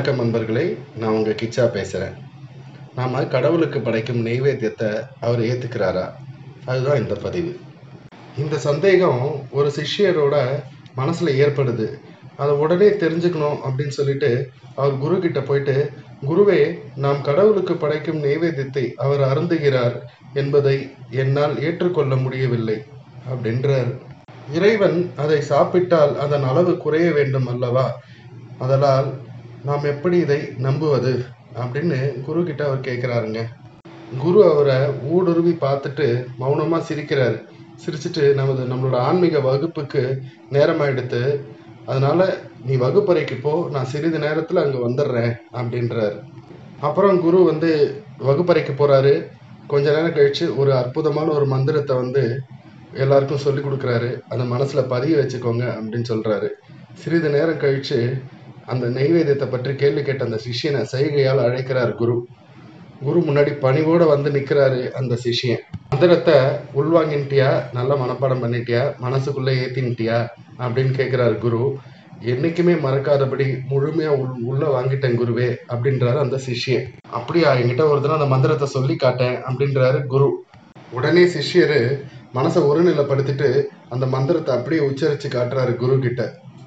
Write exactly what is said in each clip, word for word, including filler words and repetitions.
வணக்கம் நண்பர்களே, நான் உங்க கிச்சா பேசுறேன். நாம கடவுளுக்கு படைக்கும் நெய்வேத்தியத்தை அவர் ஏத்துக்கிறாரா? அதுதான் இந்த பதிவு. இந்த சந்தேகம் ஒரு சிஷ்யரோட மனசுல ஏற்படுது. அதை உடனே தெரிஞ்சுக்கணும் அப்படின்னு சொல்லிட்டு அவர் குரு கிட்ட போயிட்டு, குருவே, நாம் கடவுளுக்கு படைக்கும் நெய்வேத்தியத்தை அவர் அருந்துகிறார் என்பதை என்னால் ஏற்றுக்கொள்ள முடியவில்லை அப்படின்றார். இறைவன் அதை சாப்பிட்டால் அதன் அளவு குறைய வேண்டும் அல்லவா? அதனால் நாம் எப்படி இதை நம்புவது அப்படின்னு குரு கிட்ட அவர் கேட்கிறாருங்க. குரு அவரை ஊடுருவி பார்த்துட்டு மௌனமா சிரிக்கிறாரு. சிரிச்சுட்டு நமது நம்மளோட ஆன்மீக வகுப்புக்கு நேரமாயிடுத்து, அதனால நீ வகுப்பறைக்கு போ, நான் சிறிது நேரத்துல அங்க வந்துடுறேன் அப்படின்றாரு. அப்புறம் குரு வந்து வகுப்பறைக்கு போறாரு. கொஞ்ச நேரம் கழிச்சு ஒரு அற்புதமான ஒரு மந்திரத்தை வந்து எல்லாருக்கும் சொல்லி கொடுக்குறாரு. அதை மனசுல பதிய வச்சுக்கோங்க அப்படின்னு சொல்றாரு. சிறிது நேரம் கழிச்சு அந்த நெய்வேத்தியத்தை பற்றி கேள்வி கேட்ட அந்த சிஷ்யனை செய்கையால் அழைக்கிறார் குரு. குரு முன்னாடி பணிவோட வந்து நிக்கிறாரு அந்த சிஷ்யன். மந்திரத்தை உள்வாங்கிட்டியா, நல்ல மனப்பாடம் பண்ணிட்டியா, மனசுக்குள்ள ஏத்தின்ட்டியா அப்படின்னு கேட்கிறாரு குரு. என்னைக்குமே மறக்காதபடி முழுமையா உள் உள்ள வாங்கிட்டேன் குருவே அப்படின்றாரு அந்த சிஷ்யன். அப்படியா, என்கிட்ட ஒரு தினம் அந்த மந்திரத்தை சொல்லி காட்டேன் அப்படின்றாரு குரு. உடனே சிஷ்யரு மனசை ஒருநிலைப்படுத்திட்டு அந்த மந்திரத்தை அப்படியே உச்சரிச்சு காட்டுறாரு குரு கிட்ட.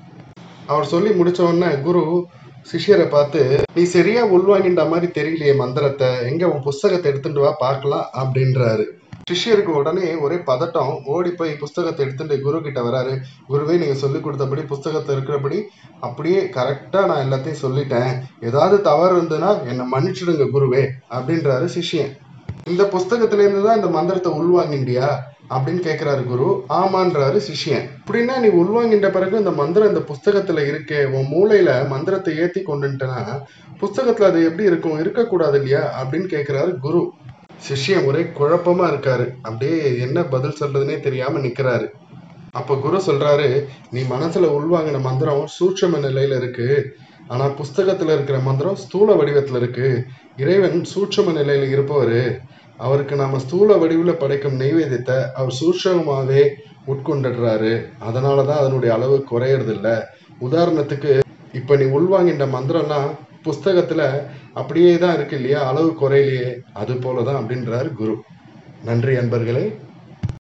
அவர் சொல்லி முடிச்ச உடனே குரு சிஷ்யரை பார்த்து, நீ சரியா உள்வாங்கின்ற மாதிரி தெரியலையே மந்திரத்தை, எங்க உன் புஸ்தகத்தை எடுத்துட்டு வா பார்க்கலாம் அப்படின்றாரு. சிஷ்யருக்கு உடனே ஒரே பதட்டம். ஓடி போய் புஸ்தகத்தை எடுத்துட்டு குரு கிட்ட வராரு. குருவே, நீங்க சொல்லி கொடுத்தபடி புஸ்தகத்தை இருக்கிறபடி அப்படியே கரெக்டா நான் எல்லாத்தையும் சொல்லிட்டேன், ஏதாவது தவறு இருந்ததுன்னா என்னை மன்னிச்சிடுங்க குருவே அப்படின்றாரு சிஷ்யன். இந்த புஸ்தகத்துல இருந்து தான் இந்த மந்திரத்தை உள்வாங்கிண்டியா அப்படின்னு கேட்கிறாரு குரு. ஆமான்றாரு சிஷ்யன். அப்படின்னா நீ உள்வாங்கின்ற பிறகு இந்த மந்திரம் இந்த புஸ்தகத்துல இருக்கே, உன் மூளையில மந்திரத்தை ஏத்தி கொண்டுட்டனா புஸ்தகத்துல அது எப்படி இருக்கும், இருக்கக்கூடாது இல்லையா அப்படின்னு கேட்கிறாரு குரு. சிஷ்யன் ஒரே குழப்பமா இருக்காரு. அப்படியே என்ன பதில் சொல்றதுன்னே தெரியாம நிக்கிறாரு. அப்ப குரு சொல்றாரு, நீ மனசுல உள்வாங்கின மந்திரம் சூட்சும நிலையில இருக்கு, ஆனா புஸ்தகத்துல இருக்கிற மந்திரம் ஸ்தூல வடிவத்துல இருக்கு. இறைவன் சூட்சும நிலையில இருப்பவரு, அவருக்கு நாம ஸ்தூல வடிவுல படைக்கும் நெய்வேத்தியத்தை அவர் சூட்சமாவே உட்கொண்டுடுறாரு. அதனாலதான் அதனுடைய அளவு குறையறது இல்லை. உதாரணத்துக்கு இப்ப நீ உள்வாங்கின்ற மந்திரம்லாம் புஸ்தகத்துல அப்படியே தான் இருக்கு இல்லையா, அளவு குறையிலையே, அது போலதான் அப்படின்றாரு குரு. நன்றி அன்பர்களே.